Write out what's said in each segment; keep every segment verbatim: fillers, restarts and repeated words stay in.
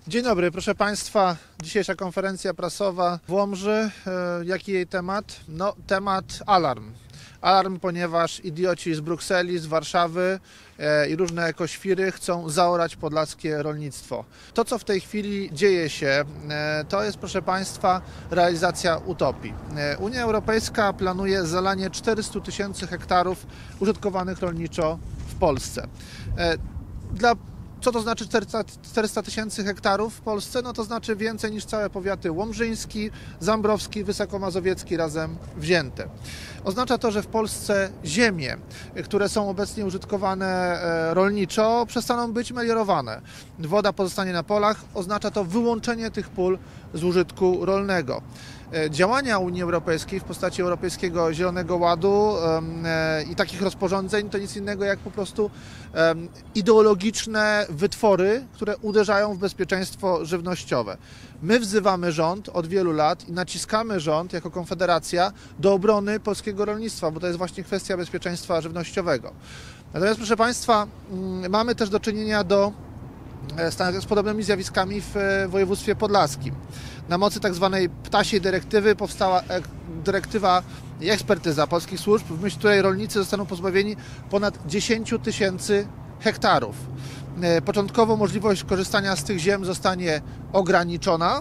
Dzień dobry, proszę Państwa. Dzisiejsza konferencja prasowa w Łomży. Jaki jej temat? No, temat alarm. Alarm, ponieważ idioci z Brukseli, z Warszawy i różne ekoświry chcą zaorać podlaskie rolnictwo. To, co w tej chwili dzieje się, to jest, proszę Państwa, realizacja utopii. Unia Europejska planuje zalanie czterystu tysięcy hektarów użytkowanych rolniczo w Polsce. Dla Co to znaczy czterysta tysięcy hektarów w Polsce? No to znaczy więcej niż całe powiaty łomżyński, zambrowski, wysokomazowiecki razem wzięte. Oznacza to, że w Polsce ziemie, które są obecnie użytkowane rolniczo, przestaną być meliorowane. Woda pozostanie na polach, oznacza to wyłączenie tych pól z użytku rolnego. Działania Unii Europejskiej w postaci Europejskiego Zielonego Ładu i takich rozporządzeń to nic innego jak po prostu ideologiczne wytwory, które uderzają w bezpieczeństwo żywnościowe. My wzywamy rząd od wielu lat i naciskamy rząd jako Konfederacja do obrony polskiego rolnictwa, bo to jest właśnie kwestia bezpieczeństwa żywnościowego. Natomiast, proszę Państwa, mamy też do czynienia do z podobnymi zjawiskami w województwie podlaskim. Na mocy tak zwanej ptasiej dyrektywy powstała dyrektywa i ekspertyza polskich służb, w myśl której rolnicy zostaną pozbawieni ponad dziesięciu tysięcy hektarów. Początkowo możliwość korzystania z tych ziem zostanie ograniczona.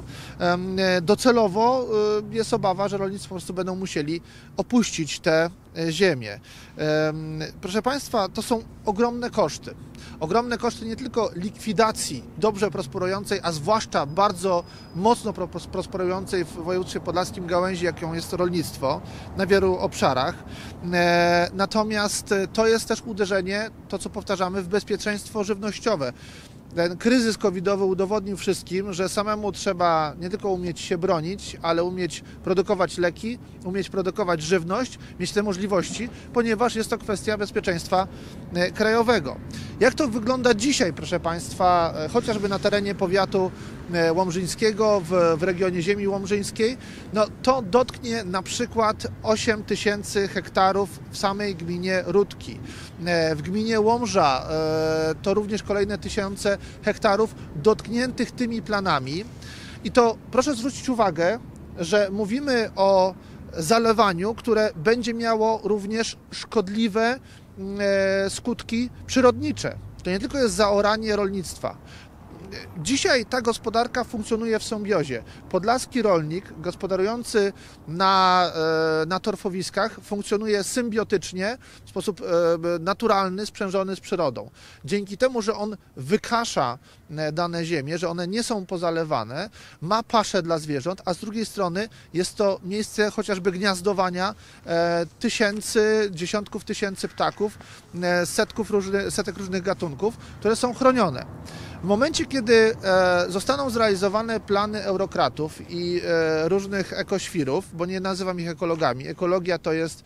Docelowo jest obawa, że rolnicy po prostu będą musieli opuścić te ziemię. Proszę Państwa, to są ogromne koszty. Ogromne koszty nie tylko likwidacji dobrze prosperującej, a zwłaszcza bardzo mocno prosperującej w województwie podlaskim gałęzi, jaką jest rolnictwo na wielu obszarach. Natomiast to jest też uderzenie, to co powtarzamy, w bezpieczeństwo żywnościowe. Ten kryzys covidowy udowodnił wszystkim, że samemu trzeba nie tylko umieć się bronić, ale umieć produkować leki, umieć produkować żywność, mieć te możliwości, ponieważ jest to kwestia bezpieczeństwa krajowego. Jak to wygląda dzisiaj, proszę Państwa, chociażby na terenie powiatu łomżyńskiego, w, w regionie ziemi łomżyńskiej? No to dotknie na przykład osiem tysięcy hektarów w samej gminie Rudki. W gminie Łomża to również kolejne tysiące hektarów dotkniętych tymi planami. I to proszę zwrócić uwagę, że mówimy o zalewaniu, które będzie miało również szkodliwe skutki przyrodnicze. To nie tylko jest zaoranie rolnictwa. Dzisiaj ta gospodarka funkcjonuje w symbiozie. Podlaski rolnik gospodarujący na, na torfowiskach funkcjonuje symbiotycznie, w sposób naturalny, sprzężony z przyrodą. Dzięki temu, że on wykasza dane ziemie, że one nie są pozalewane, ma paszę dla zwierząt, a z drugiej strony jest to miejsce chociażby gniazdowania tysięcy, dziesiątków tysięcy ptaków, setków różny, setek różnych gatunków, które są chronione. W momencie, kiedy zostaną zrealizowane plany eurokratów i różnych ekoświrów, bo nie nazywam ich ekologami, ekologia to jest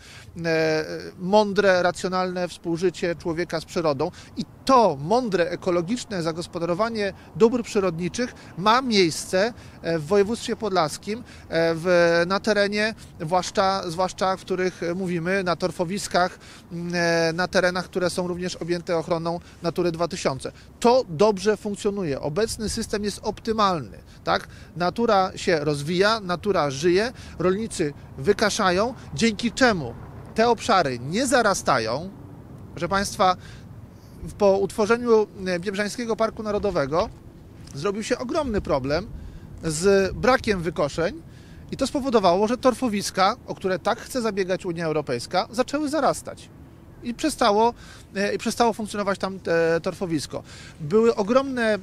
mądre, racjonalne współżycie człowieka z przyrodą i to mądre, ekologiczne zagospodarowanie dóbr przyrodniczych ma miejsce w województwie podlaskim, w, na terenie, zwłaszcza, zwłaszcza w których mówimy, na torfowiskach, na terenach, które są również objęte ochroną Natury dwa tysiące. To dobrze funkcjonuje. Obecny system jest optymalny. Tak? Natura się rozwija, natura żyje, rolnicy wykaszają, dzięki czemu te obszary nie zarastają. Proszę Państwa, po utworzeniu Biebrzańskiego Parku Narodowego zrobił się ogromny problem z brakiem wykoszeń i to spowodowało, że torfowiska, o które tak chce zabiegać Unia Europejska, zaczęły zarastać. I przestało, i przestało funkcjonować tam torfowisko. Były ogromne e,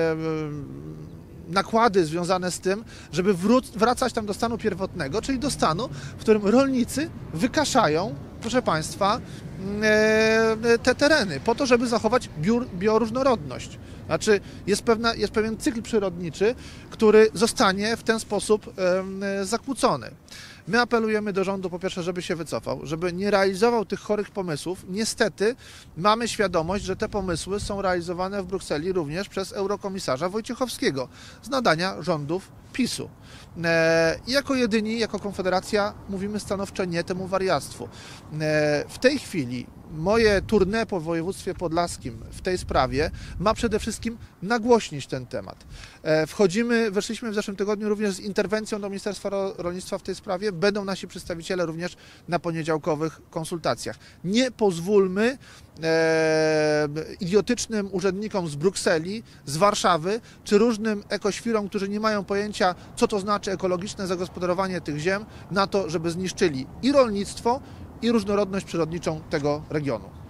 nakłady związane z tym, żeby wracać tam do stanu pierwotnego, czyli do stanu, w którym rolnicy wykaszają, proszę Państwa, te tereny, po to, żeby zachować bioróżnorodność. Znaczy, jest, pewna, jest pewien cykl przyrodniczy, który zostanie w ten sposób zakłócony. My apelujemy do rządu, po pierwsze, żeby się wycofał, żeby nie realizował tych chorych pomysłów. Niestety mamy świadomość, że te pomysły są realizowane w Brukseli również przez eurokomisarza Wojciechowskiego z nadania rządów PiSu. I jako jedyni, jako Konfederacja mówimy stanowcze nie temu wariactwu. W tej chwili moje tournée po województwie podlaskim w tej sprawie ma przede wszystkim nagłośnić ten temat. Wchodzimy, weszliśmy w zeszłym tygodniu również z interwencją do Ministerstwa Rolnictwa w tej sprawie. Będą nasi przedstawiciele również na poniedziałkowych konsultacjach. Nie pozwólmy e, idiotycznym urzędnikom z Brukseli, z Warszawy, czy różnym ekoświrom, którzy nie mają pojęcia, co to znaczy ekologiczne zagospodarowanie tych ziem, na to, żeby zniszczyli i rolnictwo, i różnorodność przyrodniczą tego regionu.